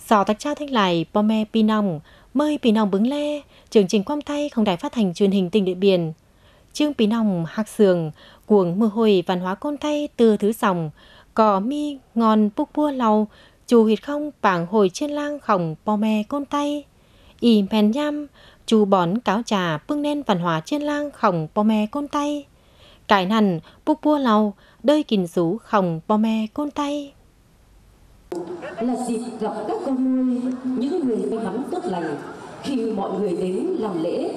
Sò tạch trao thanh lại bò mè pì nòng, mời pì nòng bứng le, chương trình quăm tay không đài phát hành truyền hình tỉnh Điện Biên. Chương pì nòng hạc sườn, cuồng mưa hồi văn hóa côn tay từ thứ sòng, cò mi ngon búc bua lau, chù hịt không bảng hồi trên lang khổng bò mè côn tay. Ỉ mèn nhăm, chù bón cáo trà bưng nên văn hóa trên lang khổng bò mè côn tay. Cải nằn búc bua lau, đơi kìn rú khổng bò mè côn tay. Là dịp gặp các con nuôi, những người may mắn tốt lành khi mọi người đến làm lễ.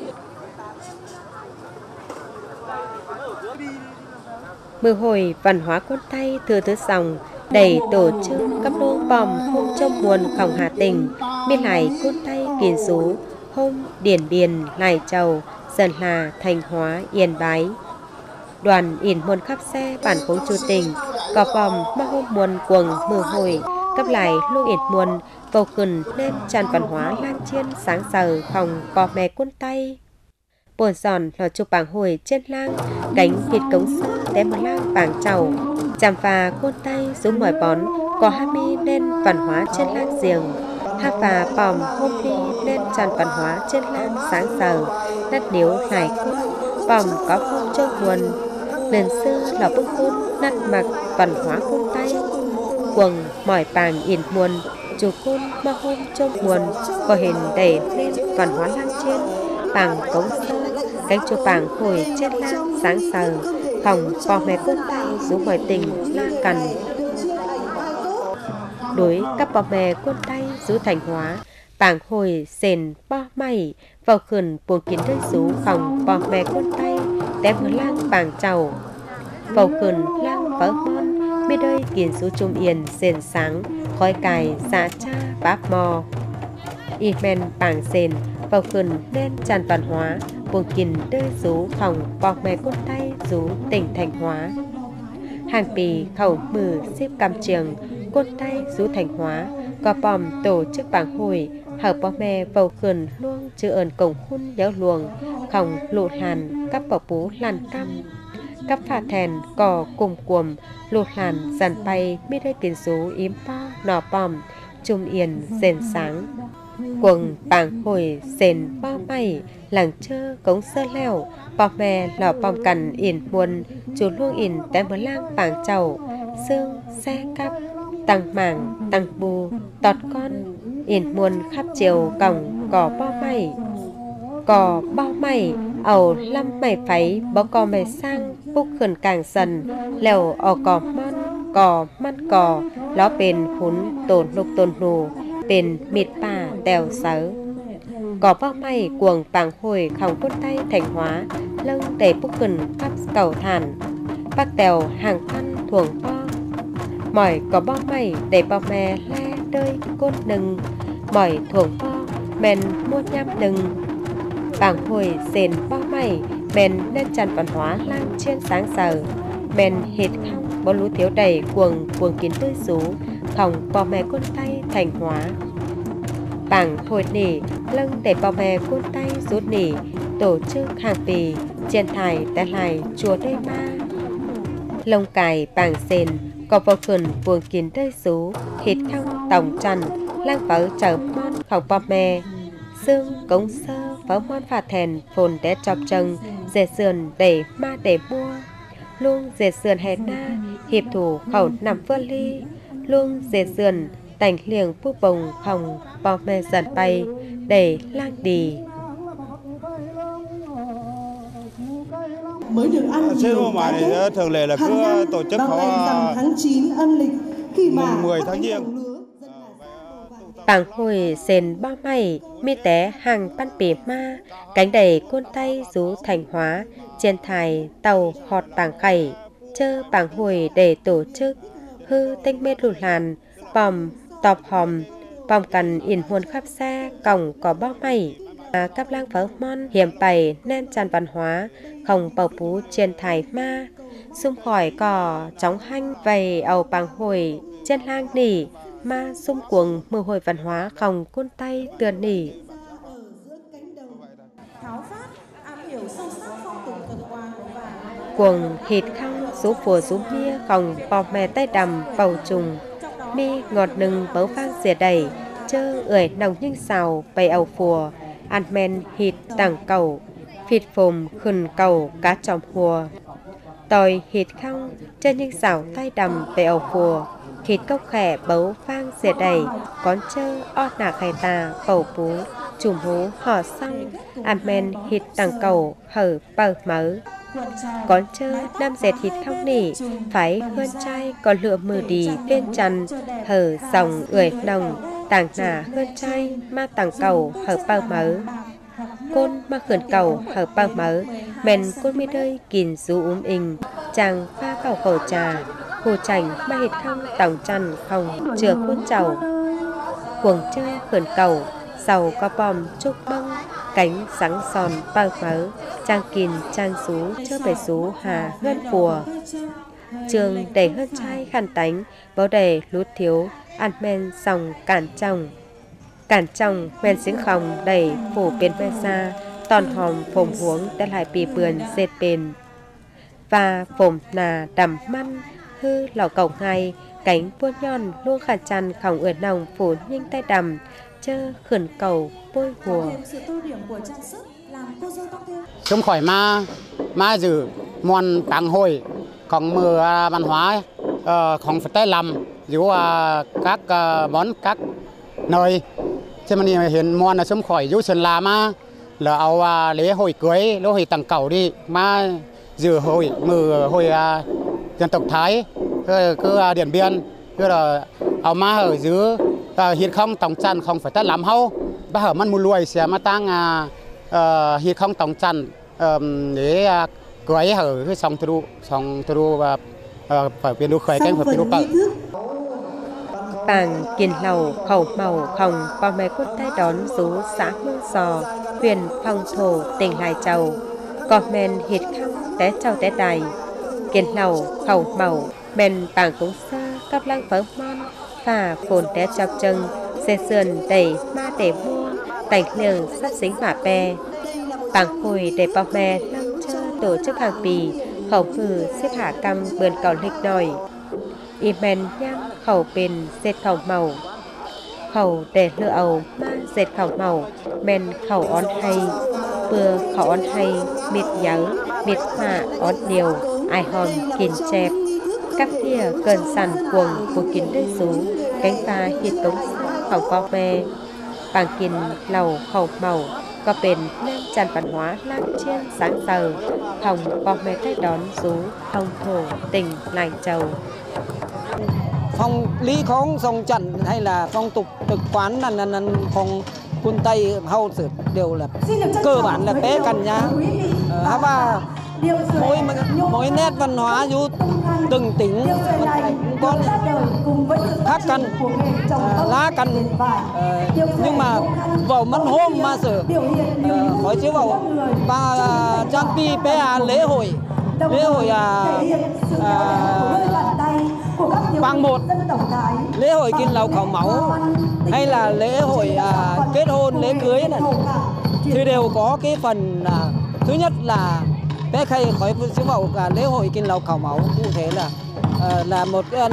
Mưa hồi văn hóa côn tay thừa thứ sòng đầy tổ chức cấp đô bòm hôm trong muôn khổng Hà Tình biên lại côn tay kiền số hôm Điển Biên Lai Châu Sơn Hà Thanh Hóa Yên Bái đoàn in muôn khắp xe bản phố chủ tình có bòm mà hôm muôn quần mưa hồi cấp lại luôn in muôn vô cần nên tràn văn hóa lang chiên sáng sờ phòng bò mè côn tay bồn giòn lò chụp bảng hồi trên lang cánh vịt cống sơ té một lang bảng chầu chàm phà côn tay xuống mỏi bón có ha mi nên văn hóa trên lang giềng ha phà bòm hôm đi nên tràn văn hóa trên lang sáng sờ nát điếu lại côn bòm có phong châu buồn lần xưa lò bức côn nát mặc văn hóa côn tay quần mỏi bàng in muôn chủ côn mà hôm châu buồn có hình để lên văn hóa lang trên bảng cống sơ cánh chùa bảng hồi trên lang sáng sờ phòng bò mè côn tay xuống ngoài tình lang cằn đối các bò mè côn tay xuống Thanh Hóa bảng hồi sền bo mày vào khẩn buồn kiến rơi xuống phòng bò mè côn tay té một lang bảng chầu vào khẩn lang vỡ mon bên đây kiến số trung yên sền sáng khói cài dạ cha báp mò y men bảng sền vào khẩn nên tràn văn hóa buồn kiến rơi xuống phòng bò mè côn tay xuống tỉnh Thanh Hóa hàng pì khẩu mừ xếp cam trường côn tay xuống Thanh Hóa có bòm tổ chức bảng hồi hợp bò mè vào khẩn luông chữ ơn cổng hun đéo luồng khổng lộ hàn các bò bú làn cam các phà thèn cò cùng cuồm lụt làn dàn bay biết đây kiến số yếm po nọ bòm trung yên rền sáng quần bảng hồi sền bo mày làng chơ cống sơ leo bò mè lò bòm cằn yển muôn chú luông yển té một lang bảng chầu xương xe cắp tăng mảng tăng bù tọt con yển muôn khắp chiều cổng cỏ bo mày cò bao mày ẩu lâm mày pháy bó cò mày sang búc khẩn càng dần lèo ở cò man cò ló bền hún tổn lục tổn nù bền mịt bà tèo sớ cò bao mày cuồng bảng hồi khổng côn tay Thanh Hóa lưng đầy búc khẩn khắp cầu thản bác tèo hàng văn thuồng po mỏi có bao mày để bao mè le đơi côn nừng mỏi thuồng po men mua nham nừng bảng hồi sền bao mày men nên tràn văn hóa lang trên sáng sờ men hệt không bó lú thiếu đầy cuồng kiến tươi rú khổng bò mè côn tay Thanh Hóa bảng hồi nỉ lưng để bò mè côn tay rút nỉ tổ chức hàng pì trên thải tại lại chùa Đê Ma lông cài bảng sền có vào khẩn cuồng kiến tươi rú hệt không tổng trần lang vỡ chở mon khổng bò mè xương cống sơ pháo món phà thèn phồn té chọc trần dệt sườn để ma để mua luôn dệt sườn hè na hiệp thủ khẩu nằm vơ ly luôn dệt sườn tành liềng phu bồng phòng bò mè dần bay để lang đi mới được ăn nhiều cá Tết. Thường lệ là cứ tổ chức vào ngày rằm tháng 9 âm lịch khi mà 10 tháng Giêng. bảng hồi sền bao mày mi té hàng pan bể ma cánh đầy côn tay rú Thanh Hóa trên thải tàu họt bảng khẩy chơ bảng hồi để tổ chức hư tinh mê lụt làn bòm tọp hòm bòm cằn in huôn khắp xe cổng có bao mày các lang phở mon hiểm bày nên tràn văn hóa không bầu bú trên thải ma xung khỏi cò chóng hanh vầy ầu bảng hồi trên lang nỉ ma xung cuồng mưa hồi văn hóa không côn tay tườn nỉ cuồng hít khăng số phùa số mía không bò mè tay đầm bầu trùng mi ngọt nừng bấu vang rìa đầy chơ ưỡi nòng nhưng xào bày ẩu phùa ăn men hít tàng cầu phịt phồm khừng cầu cá tròm hùa tòi hít khăng trên những xào tay đầm bày ẩu phùa hít cốc khẻ bấu phang dệt đầy con chơ o nà khai tà bầu bú chùm hú hò xong ăn men hít tàng cầu hở bờ mớ con chơ nam dệt hít khăng nỉ phải hơn trai còn lựa mừ đi bên chăn hở dòng ưỡi nòng tàng nà hơn trai ma tàng cầu hở bờ mớ côn ma khẩn cầu hở bờ mớ men côn mi đơi kìn rú ình chàng pha vào khẩu trà hồ chảnh ma hít khăng tòng chăn không chừa khuôn chầu cuồng chơi khẩn cầu sầu có bom trúc bông cánh sáng sòn bờ mớ trang kìn trang xú chớ bề xú hà ngân phùa trường đầy hơn trai khăn tánh bó đầy lút thiếu ăn men sòng cản trong men xính khòng đầy phủ bên ve xa toàn hòm phồm huống đã lại bì bườn dệt bền và phồm nà đầm măn hư lò cầu ngay cánh vua nhon luôn khả chăn khòng ưỡn nòng phủ nhanh tay đầm chơ khẩn cầu bôi hùa sớm khỏi ma giữ mòn bảng hồi còn mưa văn hóa không phải tay làm giữ các món các nơi cho mình hiện mòn là sớm khỏi giữ sơn là mà là ao lễ hội cưới lễ hội tặng cầu đi mà giữ hội mưa hội dân tộc Thái cứ Điện Biên cứ là ao ma ở dưới hiện không tổng tràn không phải tay làm hâu ba hởมันmùi lùi sẽ mà tăng hiện không tổng tràn để cưới hở cái song từ và phải biến đu khởi cái phải biến đu cỡ Bảng kiền lầu khẩu màu khòng bao mẹ quân tay đón rú xã Mương Sò huyện Phong Thổ tỉnh Lai Châu có men hít khăng té trâu té đài kiền lầu khẩu màu men bảng cũng xa cấp lăng phở mon và phồn té chọc chân xe sườn đầy ma để mua cảnh lường sắp xính hỏa pe bảng hồi để bao mẹ lăng chơ tổ chức hàng bì khẩu hừ xếp hạ căm bườn cầu lịch nòi Imen nhang khẩu bền dệt khẩu màu khẩu để lựa ầu ma dệt khẩu màu men khẩu on hay bừa khẩu on hay miệt nhớ miệt hạ on điều ai hòn kín chẹp các thìa cơn sàn cuồng của kín đất xú cánh pha hiệt tống khẩu co ve bảng kín lầu khẩu màu có bền nên tràn văn hóa lan chiên sáng giờ hồng bò mẹ tay đón rú Phong Thổ tỉnh Lai Châu phong lý khống song trận hay là phong tục thực quán là phong quân Tây hậu sự đều là cơ bản là bé cần nhá và mỗi nét văn hóa dù từng tỉnh có khác căn lá căn nhưng mà vào mắn hôm mà sự hỏi chứ vào ba trang pi bé lễ hội Bang một lễ hội Kiên Lầu Khẩu Máu hay là lễ hội kết hôn lễ cưới này thì đều có cái phần thứ nhất là bé khay khỏi chứ vào cả lễ hội Kiên Lầu Khẩu Máu cụ thể là một cái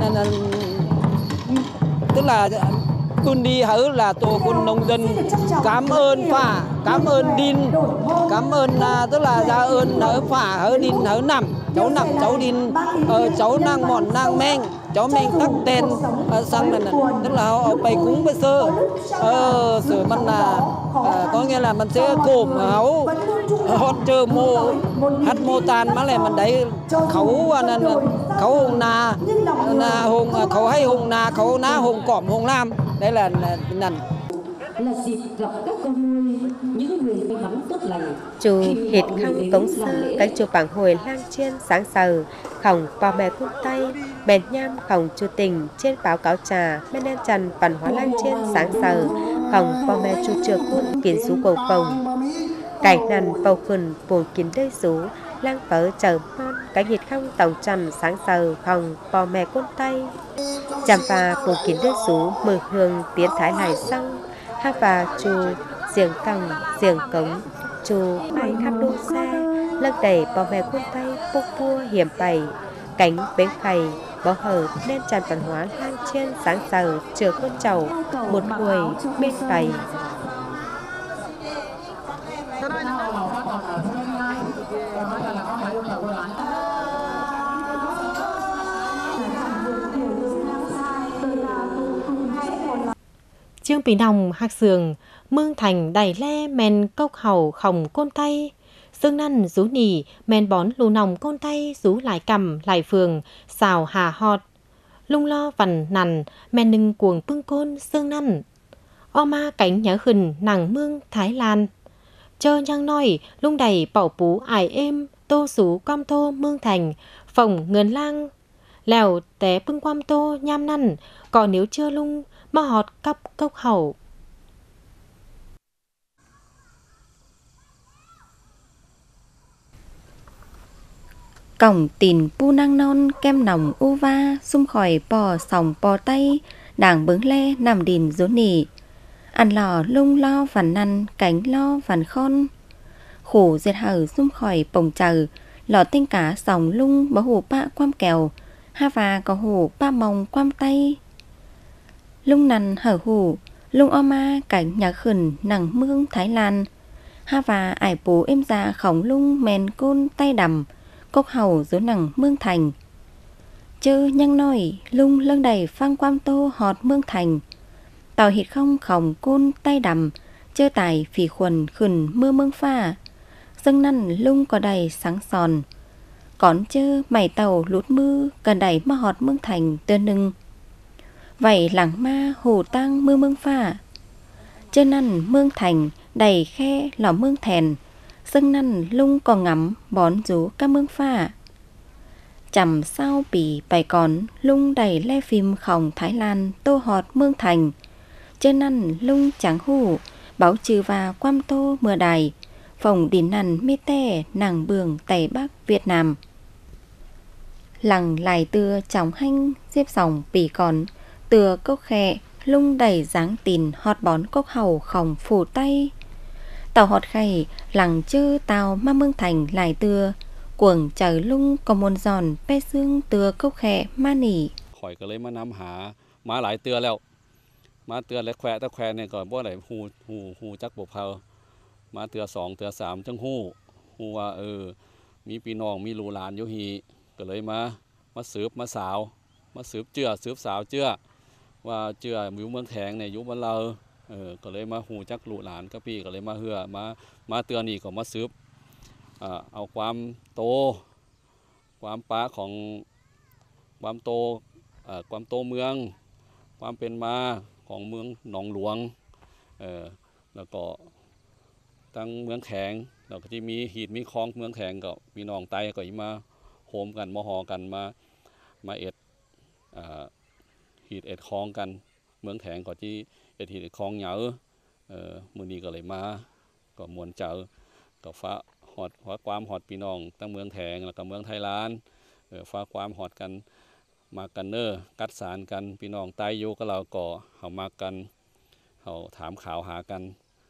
tức là kun đi hở là tổ quân nông dân cảm ơn phả cảm ơn đin cảm ơn tức là ra ơn hở phả hở đin hở nằm cháu đin cháu năng mòn năng men cháu men tắc tên sang này tức là họ bày cúng với sơ sửaมันlà có nghĩa là mình sẽ cồm hấu hot chơi mô hát mô tàn mà lại mình đấy khẩu hùng na hùng khẩu hay hùng na khẩu ná hùng cọm hùng nam đấy là dịp gặp các con nuôi những người may mắn tốt lành chú hít khăn tống xa cánh chùa bảng hồi lang chiên sáng sờ khổng bò mẹ cung tay bèn nham khổng chu tình trên báo cáo trà bên đen trần văn hóa lang chiên sáng sờ khổng bò mẹ chu trượt quân kiến sú cầu phồng cảnh nằn bầu khẩn buồn kín đầy sú lang phở chờ non cánh hít khăn tổng trần sáng sờ khổng bò mẹ cung tay chạm và buồn kín đầy sú mờ hương tiến thái lại xong ha và chu giềng còng giềng cống chu bay khắp đô xe lưng đầy bò mẹ quân tay bốc vua hiểm bày cánh bến khay bó hở nên tràn văn hóa lang chiên sáng sờ chừa con chầu một hồi bên cày. Trương Pí Nòng hạc sườn mương thành đẩy le men cốc hầu khổng côn tay dương năn rú nỉ men bón lù nòng côn tay rú lại cầm lại phường xào hà họt lung lo vằn nằn men nưng cuồng pưng côn dương năn o ma cánh nhớ khừng nàng mương Thái Lan chơ nhang nói lung đầy bảo pú ải êm tô sú quam tô mương thành phồng ngườn lang lèo té pưng quam tô nham năn còn nếu chưa lung mà họt cắp cốc hậu. Cổng tìn pu năng non kem nòng u va xung khỏi bò sòng bò tay đảng bướng le nằm đìn rốn nỉ ăn lò lung lo vằn năn cánh lo vằn khôn khổ diệt hở xung khỏi bồng chờ lò tinh cá sòng lung bó hủ bạ quam kèo ha và có hủ ba mông quam tay lung nằn hở hủ lung o ma cảnh nhà khẩn nằng mương Thái Lan ha và ải bố êm già khổng lung mèn côn tay đầm cốc hầu dưới nằng mương thành chơ nhăng nói lung lưng đầy phang quam tô họt mương thành tàu hịt không khổng côn tay đầm chơ tài phỉ khuẩn khẩn mưa mương pha dâng năn lung có đầy sáng sòn còn chơ mày tàu lút mưa cần đẩy mà họt mương thành tơ nưng vậy làng ma hồ tang mưa mương pha chơ năn mương thành đầy khe lò mương thèn dâng năn lung còn ngắm bón rú các mương pha chầm sao bỉ bài còn lung đầy le phim khổng Thái Lan tô họt mương thành chơ năn lung trắng hủ báo trừ và quam tô mưa đài phòng đìn nằn mi tè nàng bường tây bắc Việt Nam lằng lại tưa chóng hanh xếp sòng bỉ còn tưa cốc khẹ lung đầy dáng tìn họt bón cốc hầu khổng phủ tay tàu họt khay lằng chơ tàu ma mương thành lại tưa cuồng chờ lung có môn giòn pe xương tưa cốc khẹ ma nỉ ข่อยก็เลยมานำหามาหลายเตือแล้วมาเตือและแควตะแควเนี่ยก็บ่ได้ฮู้จักบ่เพามาเตือ2เตือ3จังฮู้ว่ามีพี่น้องมีลูกหลานอยู่ฮีก็เลยมาสืบมาสาวมาสืบเจื้อสืบสาวเจื้อว่าเจื้ออยู่เมืองแขงเนี่ยอยู่บ้านเราก็เลยมาฮู้จักลูกหลานกับพี่ก็เลยมาเฮือมาเตือนี่ก็มาสืบเอาความโตความป้าของความโตเมืองความเป็นมาของเมืองหนองหลวงแล้วก็ตั้งเมืองแขงเราก็จะมีหีดมีคลองเมืองแขงก็มีน้องไตก็มาโฮมกันมาหอกันมาเอ็ดหีดเอ็ดคลองกันเมืองแขงก็ที่เอ็ดหีดเอ็ดคลองเหยามื้อนี้ก็เลยมาก็มวนเจอก็ฟ้าฮอดความฮอดพี่น้องตั้งเมืองแขงแล้วก็เมืองไทยล้านฟ้าความฮอดกันมากันเนอกัดสารกันพี่น้องตายอยู่ก็เราก่อเฮามากันเฮาถามข่าวหากัน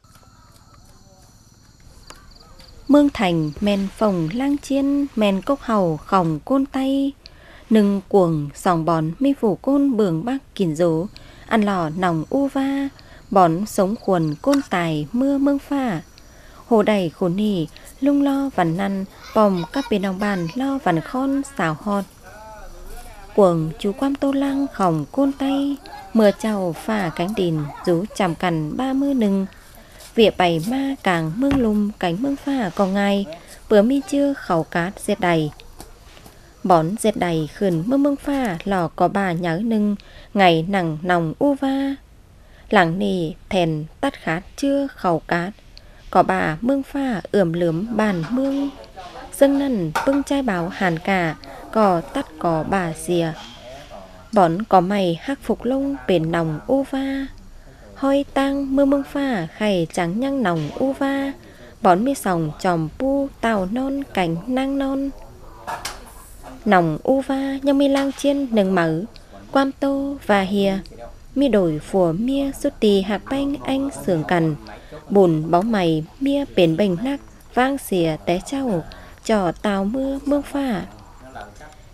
Mương thành men phồng lang chiên men cốc hầu khổng côn tay nừng cuồng sòng bón mi phủ côn bường bắc kìn dố ăn lò nòng u va bón sống khuẩn côn tài mưa mương pha hồ đầy khổ nỉ lung lo vằn năn bòm các bên đồng bàn lo vằn khôn xào hot cuồng chú quam tô lăng khổng côn tay mưa chầu phà cánh đìn rú chằm cằn 30 nừng vỉa bày ma càng mương lùm cánh mương pha còn ngày bữa mi chưa khẩu cát dệt đầy bón dệt đầy khẩn mương pha lò có bà nhớ nưng ngày nặng nòng u va lẳng nỉ thèn tắt khát chưa khẩu cát có bà mương pha ườm lướm bàn mương dâng năn bưng chai báo hàn cả có tắt có bà xìa bón có mày hắc phục lông bền nòng u va hoi tang mương pha khay trắng nhăng nòng u va bón mi sòng chòm pu tàu non cánh nang non nòng u va nhang mi lang chiên nừng mở quam tô và hìa mi đổi phùa mia sút tì hạc banh anh sườn cằn bùn bóng mày mia bền bình nắc vang xìa té trâu trò tàu mưa mương pha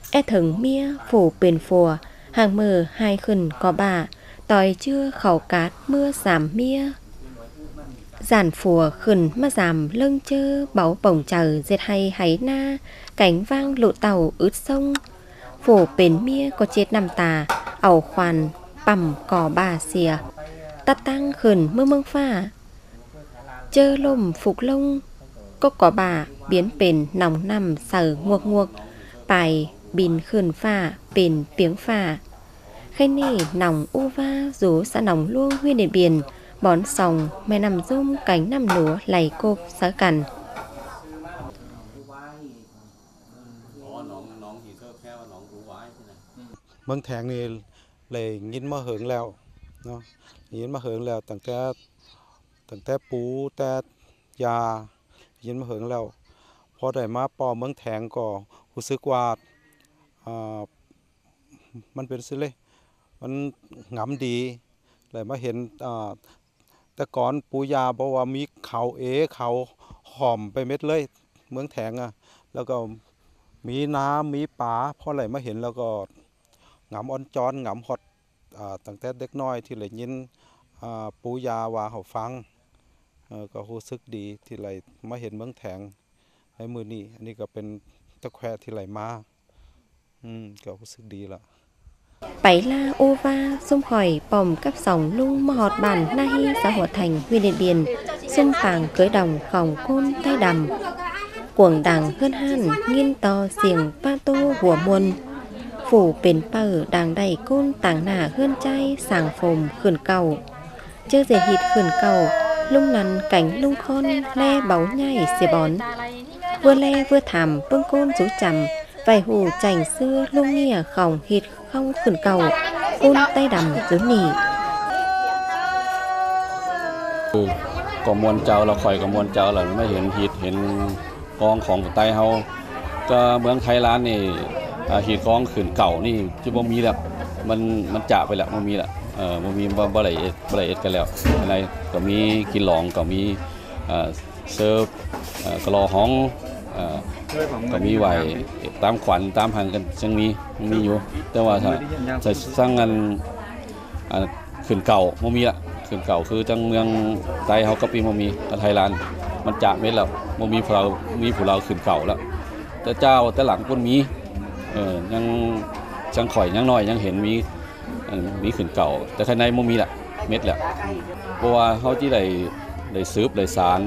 ถึงmía phủ bền phùa hàng mờ hai khẩn có bà tòi chưa khẩu cát mưa giảm mía giản phùa khẩn mà giảm lưng chơ báu bổng chờ dệt hay háy na cánh vang lộ tàu ướt sông phủ bền mía có chết nằm tà ẩu khoàn bằm cỏ bà xìa tắt tăng khẩn mưa mương pha chơ lôm phục lông có bà biến bền nòng nằm sở nguộc nguộc bài bình khẩn pha bền tiếng pha khay nỉ nòng u va rú xã nòng luông huyên điện biển bón sòng mẹ nằm rôm cánh nằm lúa lầy cộp xã cằn เมืองแทงนี่เลยยินมาเหิงแล้วเนาะยินมาเหิงแล้วตั้งแต่ปูแต่ยายินมาเหิงแล้วพอได้มาปอเมืองแทงก็รู้สึกว่ามันเป็นสิเลยมันงามดีเลยมาเห็นแต่ก่อนปูยาบอกว่ามีเขาเขาหอมไปเม็ดเลยเมืองแทงอ่ะแล้วก็มีน้ำมีป่าพอไหลมาเห็นแล้วก็งามอ่อนจอนงามฮอดตั้งแต่เด็กน้อยที่เลยยินปูยาว่าเขาฟังก็รู้สึกดีที่ไหลมาเห็นเมืองแทงในมือนี้อันนี้ก็เป็นตะแควที่ไหลมาก็รู้สึกดีละ bảy la ô va xung hỏi bòm cắp sòng lung mò họt bản na hi xã Hòa Thành huyện Điện Biên xung phàng cưới đồng khòng côn tay đầm cuồng đằng hơn han nghiên to xiềng pa tô hùa muôn phủ bền pờ đàng đầy côn tảng nả hơn trai sàng phồm khẩn cầu chơi dề hịt khẩn cầu lung nằn cảnh lung khôn le báu nhai xìa bón vừa le vừa thảm bưng côn rú chầm vài hù chảnh xưa lung nghìa khòng hịt không khẩn cầu côn tay đầm dưới nỉ ก็มวนเจ้าเราคอยก็มวนเจ้าเราไม่เห็นหิดเห็นกองของไต้เฮาก็เมืองไทยร้านนี่หิดกองขืนเก่านี่ที่บ่มีแล้วมันจะไปแล้วบ่มีละบ่มีบ่ได้เอ็ดกันแล้วอะไรก็มีกินหลองก็มีเซิร์ฟกะลอห้องก็มีไว้ตามขวัญตามหังกันจังมีอยู่แต่ว่าถ้าสร้างงานขืนเก่าบ่มีละขืนเก่าคือจังเมืองไต้เฮาก็ปีบ่มีไทยร้านมันจะเม็ดแล้วบ่มีผู้เราขืนเก่าแล้วแต่เจ้าแต่หลังคนมียังจังข่อยยังน้อยยังเห็นมีขืนเก่าแต่ภายในบ่มีละเม็ดแล้วเพราะว่าเฮาที่ได้สืบได้สาร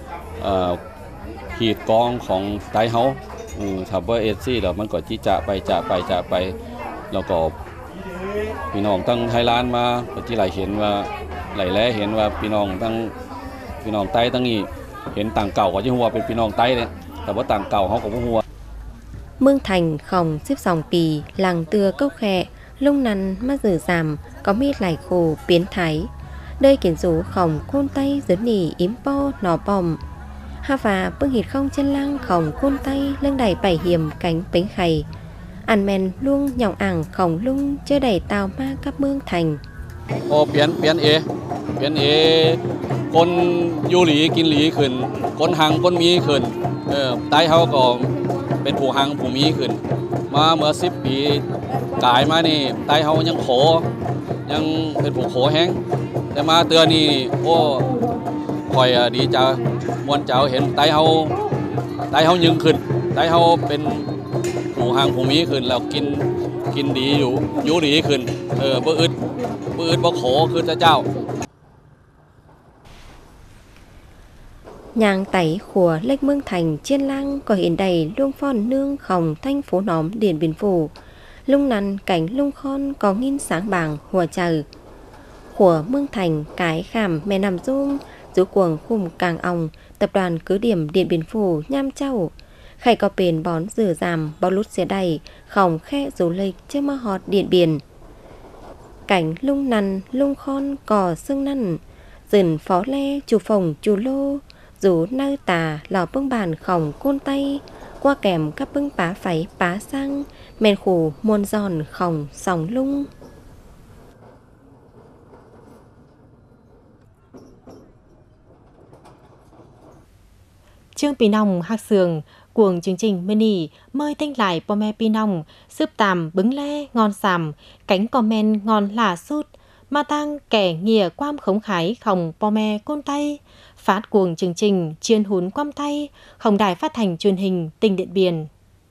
ขีดกองของไต้เฮาถ้าบ่เอซี่แล้วมันก็จิจะไปแล้วก็พี่น้องตั้งไทยล้านมาก็ที่ไหลเห็นว่าไหลแลเห็นว่าพี่น้องไต้ตั้งนี้เห็นต่างเก่าก็สิฮู้ว่าเป็นพี่น้องไต้เนี่ยแต่ว่าต่างเก่าเฮาก็บ่ฮู้ Mương Thành khòng xếp dòng pì làng tưa cốc khẹ lung nằn mắt rử giảm có mi lại khổ biến thái đời kiến rú khòng côn tay dưới nỉ ím po nỏ bòm ha và bưng hịt không chân lăng khòng côn tay lưng đẩy bảy hiểm cánh bánh khay ăn men luông nhỏng ảng khòng lung chơi đẩy tàu ma các Mương Thành โอ้เปลี่ยนคนอยู่หลีกินหลีขึ้นคนหังคนมีขึ้นไต้เฮาก็เป็นผู้หังผู้มีขึ้นมาเมื่อ10 ปีกายมานี่ไต้เฮายังโขยังเป็นผู้โขแห้งแต่มาเตือนนี่โอ้คอยดีจ้ามวนเจ้าเห็นไต้เฮายึงขึ้นไต้เฮาเป็นผู้หังผู้มีขึ้นแล้วกินดีอยู่ดีขึ้นบ่อึดบ่โขคือเจ้า Nhàng tẩy khủa lệch Mương Thành chiên lăng có hiện đầy luông phòn nương khòng thanh phố nóm Điện Biên Phủ lung nằn cảnh lung khon có nghìn sáng bảng hùa chờ khủa Mương Thành cái khảm mẹ nằm rung rú cuồng khum càng ong tập đoàn cứ điểm Điện Biên Phủ nham châu khải có bền bón rửa giảm bao lút xế đầy khòng khe rú lệch chưa mơ họt Điện Biên cảnh lung nằn lung khon cò xương năn dần phó le chủ phòng chủ lô rú nơi tà lò bưng bàn khòng côn tay qua kèm các bưng pá pháy pá sang men khủ muôn giòn khòng sòng lung Trương Pì Nòng hạc sườn cuồng chương trình mini mời tinh lại po me pi nong sướp tàm bứng le ngon sàm cánh comment ngon lả sút mà tăng kẻ nghìa quam khống khái khổng po me côn tay phát cuồng chương trình chuyên hún quam tay khổng đài phát thanh truyền hình tỉnh Điện Biên.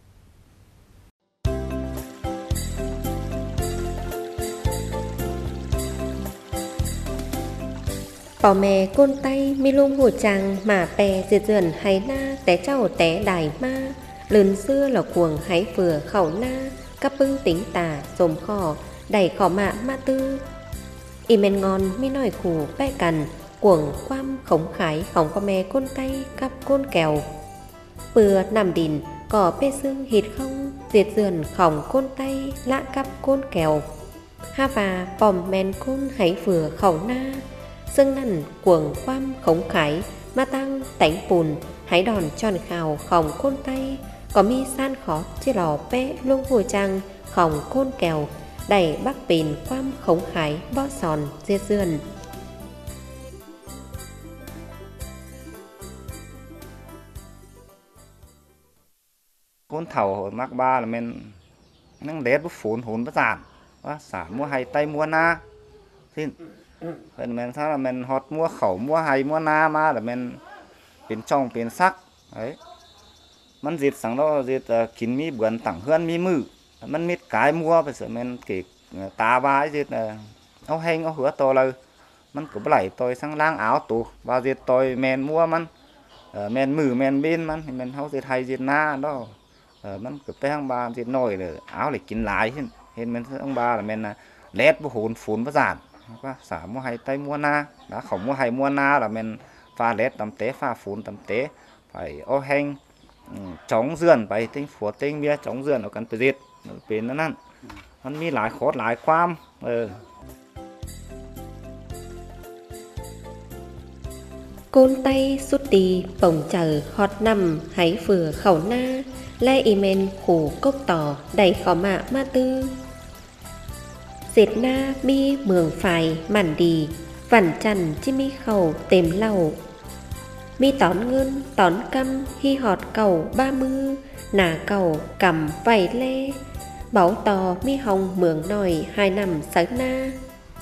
Bỏ mẹ côn tay mi lung hồ chàng mà bè diệt dườn hay na té trâu té đài ma lớn xưa là cuồng hái vừa khẩu na các bưng tính tà dồm khò đẩy khỏ mạ ma tư y men ngon mi nói khủ bè cằn cuồng quam khống khái khổng có mẹ côn tay cắp côn kèo bừa nằm đìn cỏ bê xương hít không diệt dườn khổng côn tay lạ cắp côn kèo ha và bòm men côn hái vừa khẩu na sưng nằn cuồng quam khống khái ma tăng tánh bùn hãy đòn tròn khào khổng côn tay có mi san khó chia lò bé lung hồ trang khổng côn kèo đẩy bắc bền quam khống khái bó sòn diệt dườn. Côn thầu hồi mắc ba là mình nâng đét bút phốn hốn bất giản và xả mua hay tay mua na xin vậy mình sao là mình hot mua khẩu mua hay mua na mà là mình biến trong biến sắc đấy mình dệt sáng đó dệt kín mi bướn tặng hơn mi mử mình mít cái mua bây giờ mình kể tá vai dệt áo heng áo hứa to là mình cứ lấy tôi sang lang áo tủ và dệt tôi mình mua mình mình mử mình bên mình hao dệt hay dệt na đó mình cứ phải hàng ba dệt nồi để áo để kín lại hiện mình ông ba là mình lét bút hồn phun bất giản qua xả mua hay tay mua na đã không mua hay mua na là mình pha lét tầm tế pha phun tầm tế phải ô heng chống dườn phải tinh phủa tinh bia chống dườn ở cần phải diệt bên nó nănมันมีหลายโคตรหลายความ Côn tay sút đi bồng chờ hot nằm hãy vừa khẩu na le imen khủ cốc tỏ đầy khó mạ ma tư dệt na mi mường phải màn đi vằn chằn chi mi khẩu tềm lau mi tón ngân tón căm hi họt cầu 30 nà cầu cầm vầy le bảo tò mi hồng mường nòi 2 năm sớ na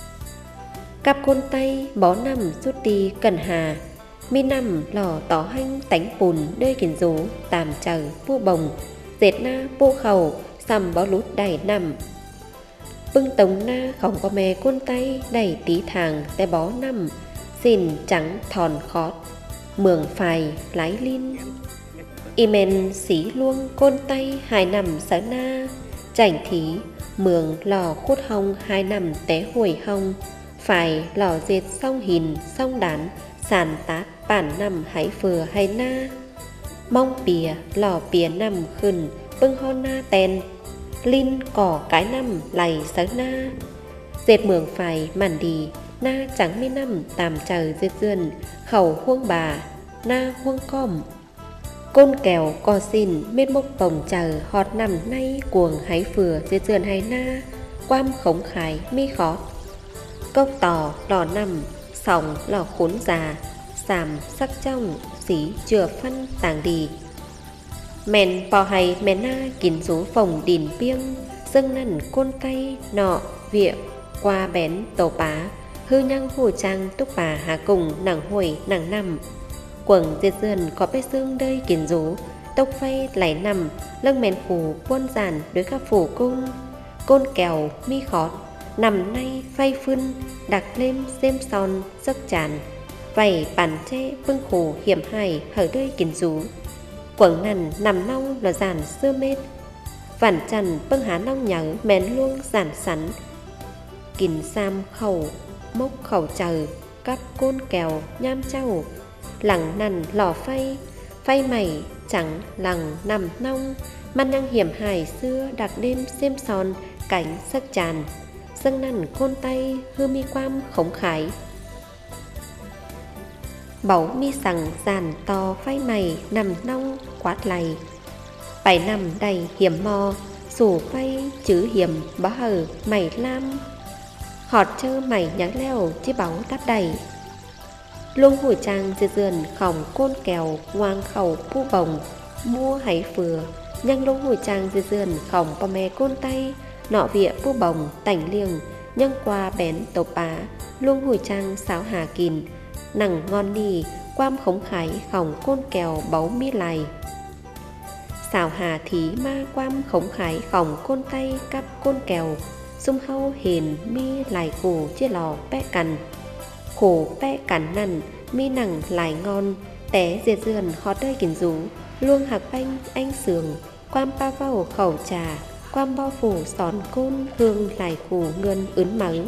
cặp côn tay bó nằm rút đi cần hà mi nằm lò tỏ hanh tánh bùn đơi kiến rú tàm chờ pu bồng dệt na pu khẩu xăm bó lút đầy nằm bưng tống na không có mẹ côn tay đầy tí thàng té bó nằm xin trắng thòn khót mường phài lái linh imen xí luông côn tay 2 năm sớ na chảnh thí mường lò khút hông 2 năm té hồi hông phải lò dệt song hình song đán sàn tác bản nằm hãy vừa hay na mong bìa lò bìa nằm khẩn bưng hon na ten linh cỏ cái năm lầy sớ na dệt mường phải màn đi na trắng mi năm tàm chờ dệt dườn khẩu huông bà na huông com côn kèo co xin mết mốc bồng chờ hot nằm nay cuồng hãy vừa dệt dườn hay na quam khống khải mi khó cốc tỏ lò nằm sòng lò khốn già sàm sắc trong xí chừa phân tàng đi mèn bò hay mèn na kín rú phòng đìn biêng dâng nằn côn tay nọ vịa qua bén tổ bá hư nhăng hồ trang túc bà hà cùng nàng hồi nàng nằm quầng diệt dườn có bê xương đơi kín rú tốc phay lại nằm lưng mèn phủ quân giản đối khắp phủ cung côn kèo mi khót nằm nay phay phun đặc lên xem son giấc tràn vảy bản tre bưng khổ hiểm hài hở đơi kín rú quầng nằn nằm nong là giản sơ mết vản trần bưng há nong nhớ mén luông giản sắn kín sam khẩu mốc khẩu chờ cắp côn kèo nham trâu lẳng nằn lò phay phay mày trắng lằng nằm nong man năng hiểm hài xưa đặc đêm xem son cánh sắc tràn dâng nằn côn tay hư mi quam khống khái báu mi sằng giàn to phay mày nằm nong quát lầy 7 năm đầy hiểm mò sủ phay chữ hiểm bó hờ mày lam họt chơ mày nhắn leo chi báu tát đầy luông hồi trang dư dườn khổng côn kèo ngoang khẩu pu bồng mua hãy phừa nhang lông hồi trang dư dườn khổng bà mẹ côn tay nọ vịa pu bồng tảnh liềng nhang qua bén tàu bá luông hồi trang sáo hà kìn nằng ngon nì quam khống khái khổng côn kèo báu mi lài xào hà thí ma quam khống khái khổng côn tay cắp côn kèo xung hâu hền mi lài cổ chia lò bé cằn khổ bé cằn nằn mi nằng lài ngon té diệt dườn hót đơi kìn rú luông hạc anh sườn quam pa vau khẩu trà quam bao phủ sòn côn hương lài khổ ngân ướn mắng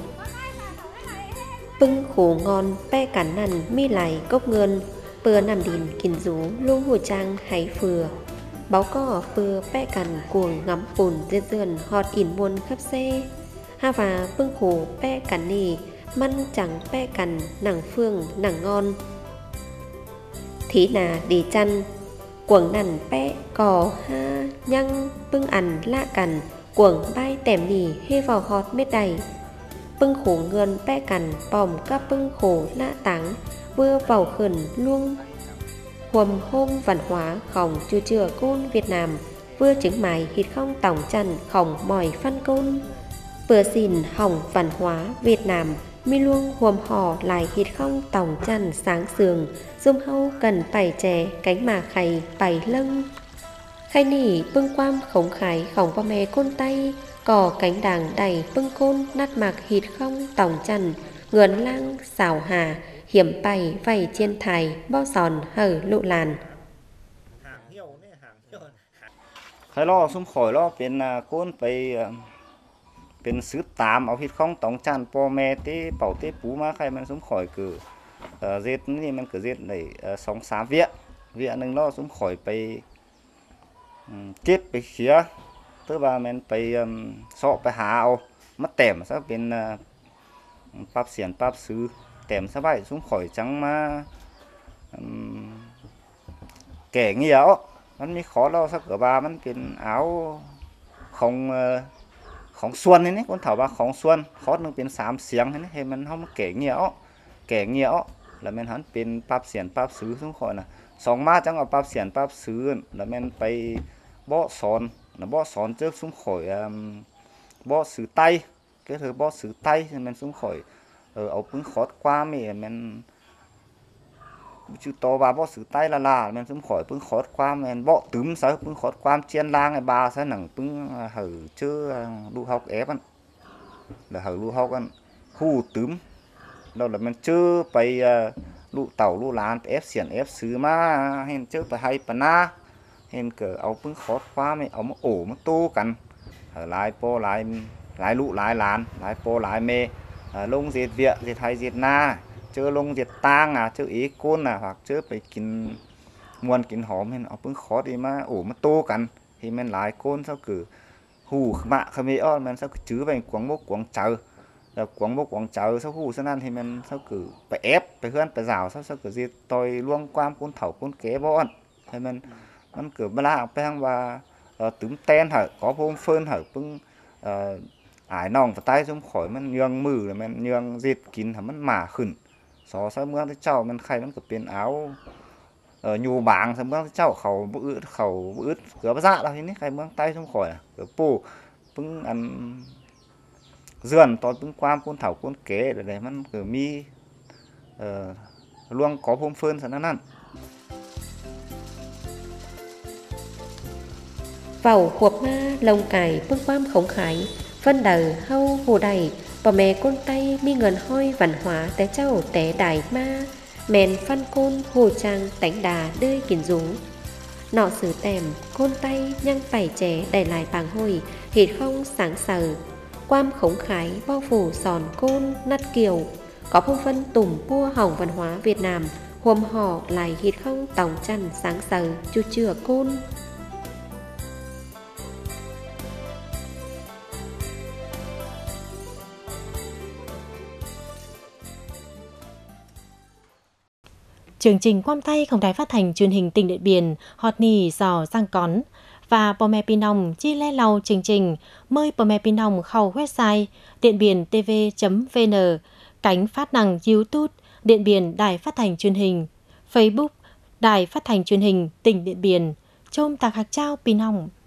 bưng khổ ngon pe cắn nằn mi lài cốc ngân bừa nằm đìn kìn rú luông hồi trang hay phừa báo cỏ phừa pe cằn cuồng ngắm phùn diệt dườn hót ỉn muôn khắp xe ha và bưng khổ pe cắn nì măn chẳng pe cằn nằng phương nằng ngon thí nà đi chăn cuồng nằn pe cò ha nhăng bưng ăn lạ cằn cuồng bay tèm nì hê vào hot mết đầy bưng khổ ngân pe cằn bòm các bưng khổ lạ táng vừa vào khẩn luông huầm hôm văn hóa khổng chưa chừa côn Việt Nam vừa chứng mài hít không tổng trần khổng mỏi phân côn vừa xin hỏng văn hóa Việt Nam mi luông huồm hò lại hít không tổng trần sáng sườn dung hâu cần bảy chè cánh mà khay bảy lưng khay nỉ bưng quam khống khái khổng qua mè côn tay cò cánh đàng đầy bưng côn nát mạc hít không tổng trần ngườn lang xào hà hiểm bảy vầy chiên thải bao giòn hở lụ làn ใครรอซุ่มข่อยรอเป็นโกนไปเป็นซื้อตามเอาฮิตของตองจันพ่อแม่เต้เป่าเต้ปูมาใครมันซุ่มข่อยคือเจ็ดนี่มันก็เจ็ดได้2-3 เวียหนึ่งรอซุ่มข่อยไปเก็บไปเขียตัวว่ามันไปเสาะไปหาเอามาแต้มซะเป็นปรับเสียนปรับซื้อแต้มซะไว้ซุ่มข่อยจังมาแก่เงี้ยวมันมีขอเราสักกว่ามันเป็นเอาของส่วนนี่คนถามว่าของส่วนคอร์สนึงเป็น3 เสียงนี่ให้มันเขามาแก่เงี้ยวแล้วมันหันเป็นปรับเสียนปรับซื้อทุกคนนะ2 มาจังเอาปรับเสียนปรับซื้อแล้วมันไปบ่สอนนะบ่สอนเจอซุ้มข่อยบ่ซื้อไตก็คือบ่ซื้อไตมันซุ้มข่อยเอาปึ้งคอร์สกว่ามีมันชื่อโตว่าบ่ซื้อไตละมันซุ้มข่อยปึ้งคอร์สความมันบ่ตึมซะปึ้งคอร์สความเจียนล่างไอ้บาซะหนังปึ้งหือเชื่อลูกฮอกเอฟอันแล้วหือลูกฮอกอันคู่ตึมแล้วมันเชื่อไปลูกเต่าลูกหลานเอฟเสียนเอฟซื้อมาเห็นเชื่อไปให้ปะนาเห็นเกิดเอาปึ้งคอร์สความไม่เอามาโอ้มาตู้กันหลายโปหลายลูกหลายหลานหลายโปหลายเมลงเสียดเวียเสียดไทยเสียดนาเจอลงเสียดตางเจออีก้นhoặcเจอไปกินมวนกินหอมเห็นเอาปึ้งคอร์สมาโอ้มาตู้กันที่มันหลายก้นเท่าคือหูมะขมิ้นมันเท่าคือจื้อไปกวางมุกกวางเจอแล้วกวางมุกกวางเจอเท่าหูฉะนั้นที่มันเท่าคือไปเอฟไปเพื่อนไปราวเท่าคือจีต่อยล่วงความก้นเถาก้นเก๋บ่อนให้มันเกิดเวลาไปทางว่าตึมเต้นเหรอcóพงเฟิร์นเหรอปึ้งอายน้องใต้ซุ้มข่อยมันเยืองมือเลยมันเยืองจีกินทำมันหมาขึ้นสอซะเมืองที่เจ้ามันใครมันก็เป็นเอาอยู่บางซะเมืองที่เจ้าเขาบ่อึดเกือบซะแล้วทีนี้ใครเมืองใต้ซุ้มข่อยเกือบปูปึ้งอันเยื่อนตอนปึ้งความก้นเถาก้นเก๋อะไรมันเกิดมีล่วงขอพงเฟิร์นซะนั่น vào hộp ma lông cài bưng quam khống khái phân đờ hâu hồ đầy bà mẹ côn tay mi ngần hoi văn hóa té châu té đại ma mèn phân côn hồ trang tánh đà đơi kiền rú nọ sử tèm côn tay nhăng bảy trẻ đầy lại bàng hồi hít không sáng sờ quam khống khái bao phủ sòn côn nát kiều có phong phân tùm pua hỏng văn hóa Việt Nam huồm họ lại hít không tòng chăn sáng sờ chu chừa côn Chương trình Quam Tayของđài phát thanh truyền hình tỉnh Điện Biên, hot nì dò giang cón và bò mẹ Pinong chi le lau chương trình mời bò mẹ Pinong khâu website dienbientv.vn, cánh phát năng YouTube Điện Biên Đài Phát thanh Truyền hình, Facebook Đài Phát thanh Truyền hình tỉnh Điện Biên, chôm tạc hạc trao pì nòng